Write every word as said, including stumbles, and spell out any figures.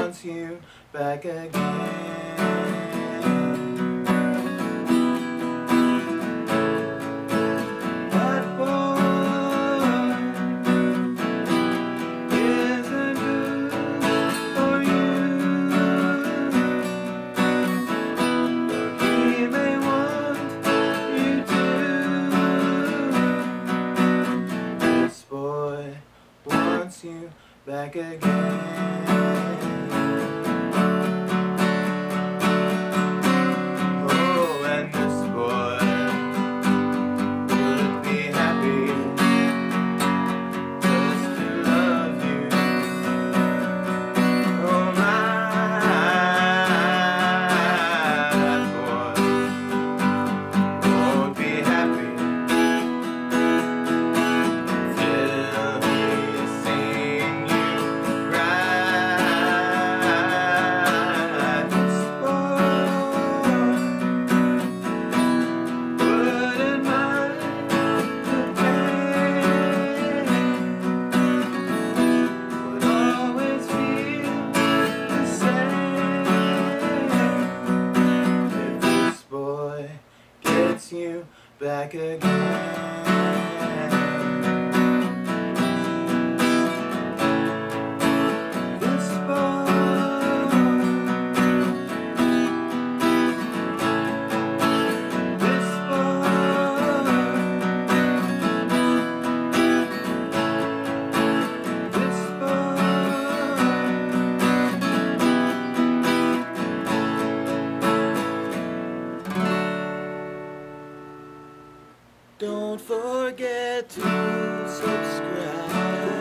wants you back again. You back again. Oh, and this boy would be happy just to love you. Oh my, that boy won't be happy till he's seen you cry. This boy wouldn't mind the pain, would always feel the same if this boy gets you back again. Don't forget to subscribe.